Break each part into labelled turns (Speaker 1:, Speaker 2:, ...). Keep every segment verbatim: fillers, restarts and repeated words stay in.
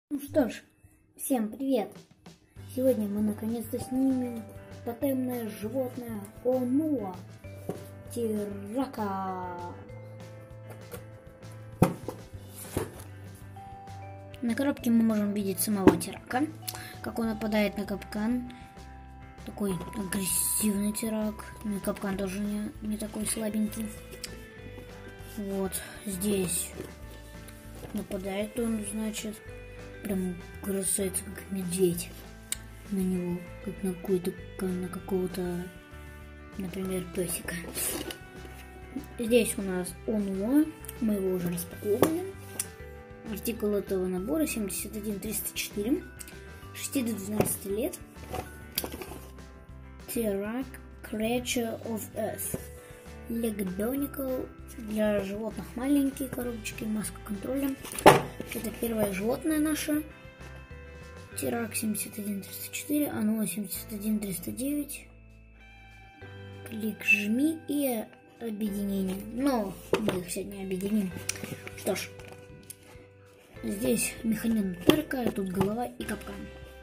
Speaker 1: Ну что ж, всем привет! Сегодня мы наконец-то снимем тотемное животное Онуа Тирака. На коробке мы можем видеть самого Тирака, как он нападает на капкан. Такой агрессивный Тирак. Ну и капкан тоже не, не такой слабенький. Вот здесь нападает он, значит, прям бросается как медведь на него, как на какой-то, на какого-то, например, песика. Здесь у нас Онуа, мы его уже распаковывали. Артикул этого набора семьдесят один триста четыре, шесть до двенадцати лет. Тирак Creature of Earth. Легдоникл для животных маленькие коробочки, маска контроля. Это первое животное наше. Тирак семьдесят один триста четыре, Онуа семьдесят один триста девять. Клик жми и объединение. Но мы их сегодня объединим. Что ж, здесь механизм Тирака, тут голова и капкан.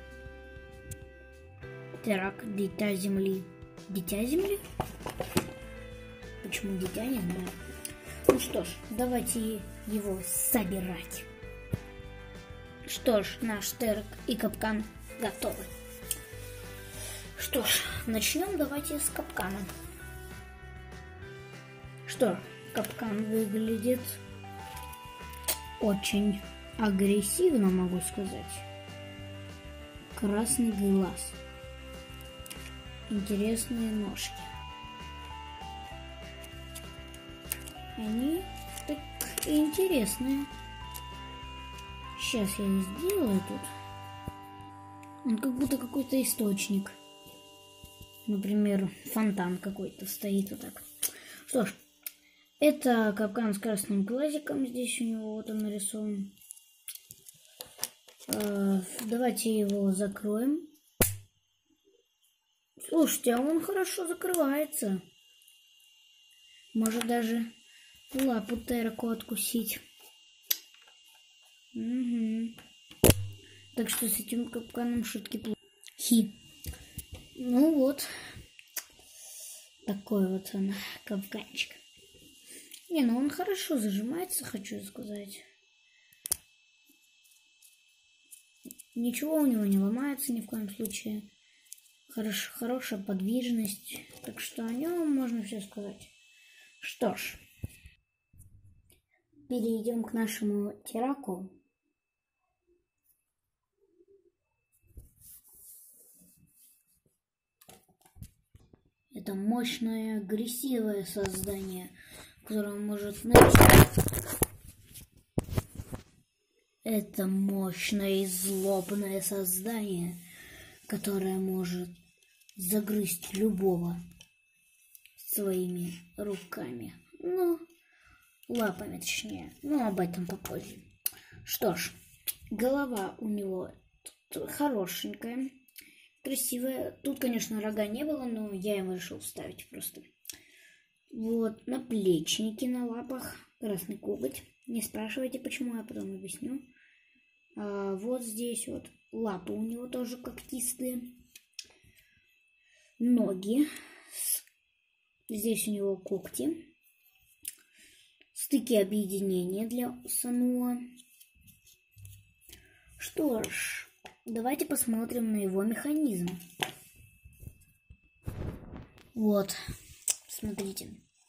Speaker 1: Тирак, дитя земли. Дитя земли? Почему дитя, не знаю. Ну что ж, давайте его собирать. Что ж, наш Тирак и капкан готовы. Что ж, начнем давайте с капкана. Что, капкан выглядит очень агрессивно, могу сказать. Красный глаз. Интересные ножки. Они так интересные. Сейчас я их сделаю тут. Он как будто какой-то источник. Например, фонтан какой-то стоит вот так. Что ж, это капкан с красным глазиком. Здесь у него вот он нарисован. Давайте его закроем. Слушайте, а он хорошо закрывается. Может даже лапу Тираку откусить. Угу. Так что с этим капканом шутки плохи. Ну вот. Такой вот он, капканчик. Не, ну он хорошо зажимается, хочу сказать. Ничего у него не ломается ни в коем случае. Хорош, хорошая подвижность. Так что о нем можно все сказать. Что ж. Перейдем к нашему Тираку. Это мощное, агрессивное создание, которое может начать. Это мощное и злобное создание, которое может загрызть любого своими руками. Ну, лапами точнее. Но об этом попозже. Что ж, голова у него хорошенькая, красивая. Тут, конечно, рога не было, но я его решил вставить просто. Вот, наплечники на лапах, красный коготь. Не спрашивайте, почему, я потом объясню. А вот здесь вот лапы у него тоже когтистые. Ноги. Здесь у него когти. Стыки объединения для Онуа. Что ж, давайте посмотрим на его механизм. Вот, смотрите.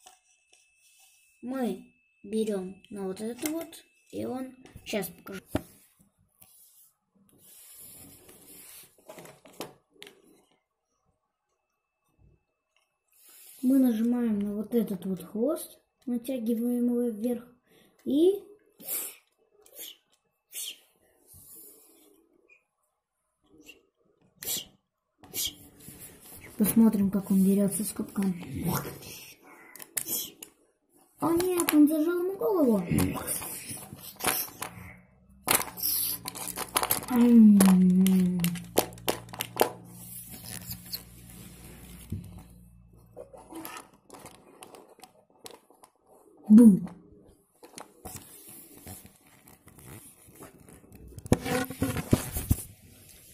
Speaker 1: Мы берем на вот это вот, и он... Сейчас покажу. Мы нажимаем на вот этот вот хвост, натягиваем его вверх и посмотрим, как он дерется с капканом. О нет, он зажал ему голову. Бум.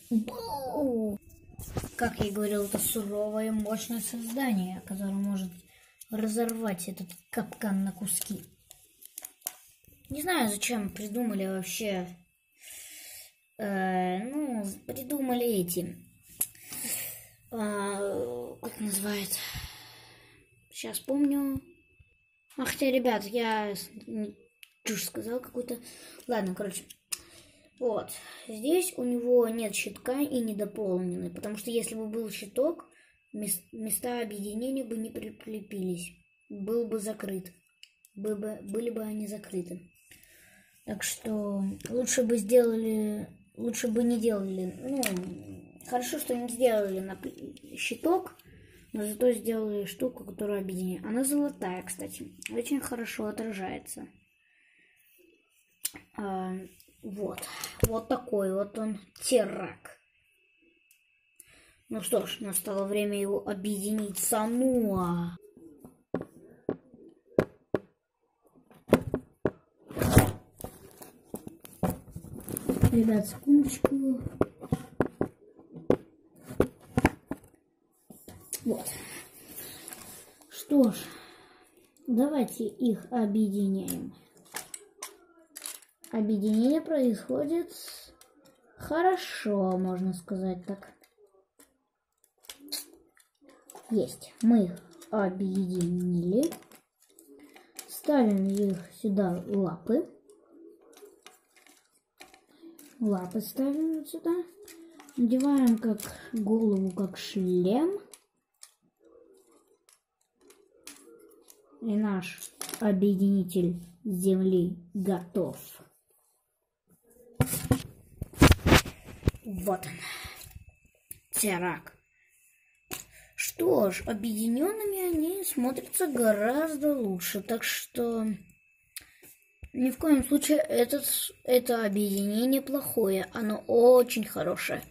Speaker 1: Бу! Как я и говорил, это суровое и мощное создание, которое может разорвать этот капкан на куски. Не знаю, зачем придумали вообще... Э, ну, придумали эти... Э, как называется? Сейчас помню. А хотя, ребят, я чушь сказал какую-то. Ладно, короче. Вот. Здесь у него нет щитка и недополненный. Потому что если бы был щиток, места объединения бы не прикрепились. Был бы закрыт. Бы, бы, были бы они закрыты. Так что лучше бы сделали... Лучше бы не делали... Ну, хорошо, что не сделали на щиток. Но зато сделали штуку, которая объединяет. Она золотая, кстати. Очень хорошо отражается. А, вот. Вот такой вот он террак. Ну что ж, настало время его объединить с Ануа. Ребят, секундочку. Вот. Что ж, давайте их объединяем. Объединение происходит хорошо, можно сказать так. Есть. Мы их объединили. Ставим их сюда лапы. Лапы ставим вот сюда. Надеваем как голову, как шлем. И наш объединитель Земли готов. Вот он. Террак. Что ж, объединенными они смотрятся гораздо лучше. Так что ни в коем случае этот, это объединение плохое. Оно очень хорошее.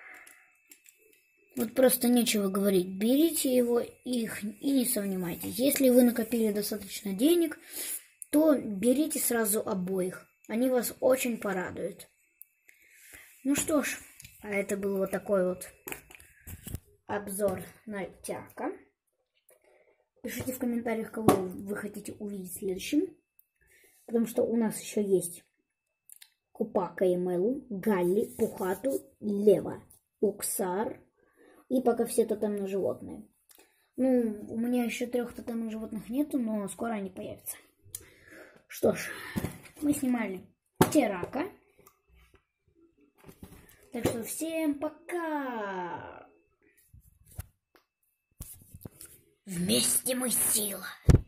Speaker 1: Вот просто нечего говорить. Берите его их и не сомневайтесь. Если вы накопили достаточно денег, то берите сразу обоих. Они вас очень порадуют. Ну что ж, а это был вот такой вот обзор на Террака. Пишите в комментариях, кого вы хотите увидеть следующим. Потому что у нас еще есть Купака и Мелу, Галли, Пухату, Лева, Уксар и пока все тотемные животные. Ну, у меня еще трех тотемных животных нету, но скоро они появятся. Что ж, мы снимали Террака. Так что всем пока! Вместе мы сила!